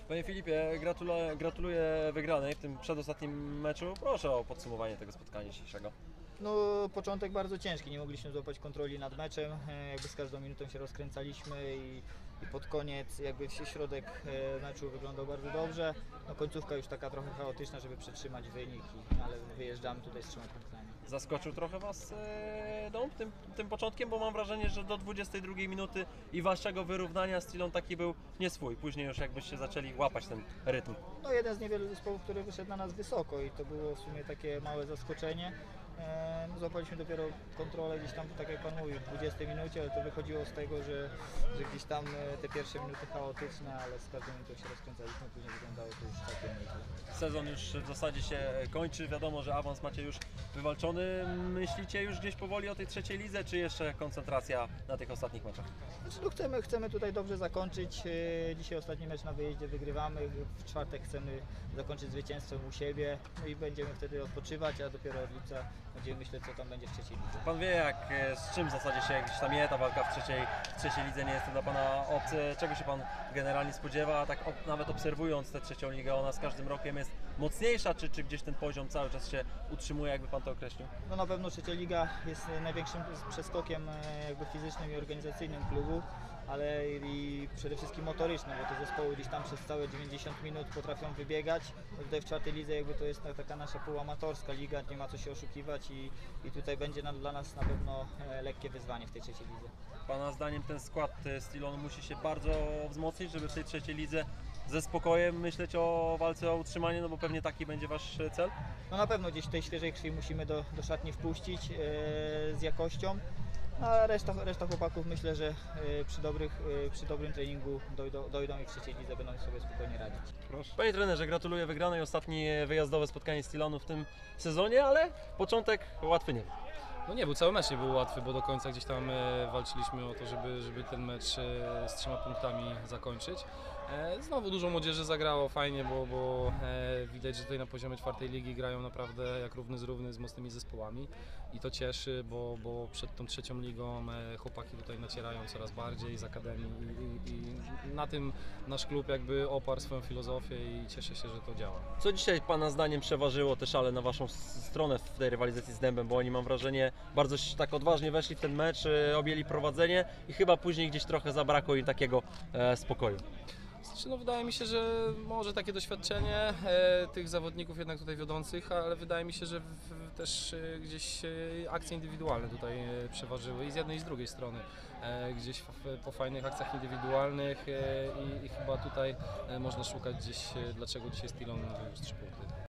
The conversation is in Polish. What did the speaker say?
Panie Filipie, gratuluję wygranej w tym przedostatnim meczu. Proszę o podsumowanie tego spotkania dzisiejszego. No, początek bardzo ciężki, nie mogliśmy złapać kontroli nad meczem, jakby z każdą minutą się rozkręcaliśmy i pod koniec jakby środek meczu wyglądał bardzo dobrze. No, końcówka już taka trochę chaotyczna, żeby przetrzymać wyniki, ale wyjeżdżamy tutaj z 3 punktami. Zaskoczył trochę Was Dąb tym początkiem, bo mam wrażenie, że do 22 minuty i Waszego wyrównania Stillon taki był nie swój. Później już jakbyście zaczęli łapać ten rytm. No, jeden z niewielu zespołów, który wyszedł na nas wysoko i to było w sumie takie małe zaskoczenie. No, złapaliśmy dopiero kontrolę gdzieś tam, tak jak Pan mówił, w 20 minucie, ale to wychodziło z tego, że gdzieś tam te pierwsze minuty chaotyczne, ale z każdą minutą się rozkręcaliśmy, później wyglądało to już całkiem nieźle. Sezon już w zasadzie się kończy, wiadomo, że awans macie już wywalczony. Myślicie już gdzieś powoli o tej trzeciej lidze, czy jeszcze koncentracja na tych ostatnich meczach? Znaczy, no chcemy tutaj dobrze zakończyć. Dzisiaj ostatni mecz na wyjeździe wygrywamy. W czwartek chcemy zakończyć zwycięstwem u siebie. No i będziemy wtedy odpoczywać, a dopiero od lipca będziemy myśleć, co tam będzie w trzeciej lidze. Pan wie, z czym w zasadzie się gdzieś tam je ta walka w trzeciej lidze, nie jest to dla Pana obce. Czego się Pan generalnie spodziewa? Tak nawet obserwując tę trzecią ligę, ona z każdym rokiem jest mocniejsza, czy gdzieś ten poziom cały czas się utrzymuje, jakby Pan to określił? No na pewno trzecia liga jest największym przeskokiem jakby fizycznym i organizacyjnym klubu, ale i przede wszystkim motorycznym, bo te zespoły gdzieś tam przez całe 90 minut potrafią wybiegać. No tutaj w czwartej lidze jakby to jest taka nasza półamatorska liga, nie ma co się oszukiwać i tutaj będzie dla nas na pewno lekkie wyzwanie w tej trzeciej lidze. Pana zdaniem ten skład Stillonu musi się bardzo wzmocnić, żeby w tej trzeciej lidze ze spokojem myśleć o walce o utrzymanie, no bo pewnie taki będzie Wasz cel? No na pewno gdzieś tej świeżej krwi musimy do szatni wpuścić z jakością, a reszta chłopaków myślę, że przy dobrym treningu dojdą i w trzeciej lidze będą sobie spokojnie radzić. Proszę. Panie trenerze, gratuluję wygranej. Ostatnie wyjazdowe spotkanie Stillonu w tym sezonie, ale początek łatwy nie był. No nie był, cały mecz nie był łatwy, bo do końca gdzieś tam walczyliśmy o to, żeby ten mecz z 3 punktami zakończyć. Znowu dużo młodzieży zagrało fajnie, bo widać, że tutaj na poziomie czwartej ligi grają naprawdę jak równy z mocnymi zespołami i to cieszy, bo przed tą trzecią ligą chłopaki tutaj nacierają coraz bardziej z akademii i na tym nasz klub jakby oparł swoją filozofię i cieszę się, że to działa. Co dzisiaj Pana zdaniem przeważyło te szale na Waszą stronę w tej rywalizacji z Dębem, bo oni, mam wrażenie, bardzo tak odważnie weszli w ten mecz, objęli prowadzenie i chyba później gdzieś trochę zabrakło im takiego spokoju. Znaczy, no, wydaje mi się, że może takie doświadczenie tych zawodników jednak tutaj wiodących, ale wydaje mi się, że też gdzieś akcje indywidualne tutaj przeważyły i z jednej i z drugiej strony. Gdzieś po fajnych akcjach indywidualnych i chyba tutaj można szukać gdzieś, dlaczego dzisiaj Stillon wyniósł 3 punkty.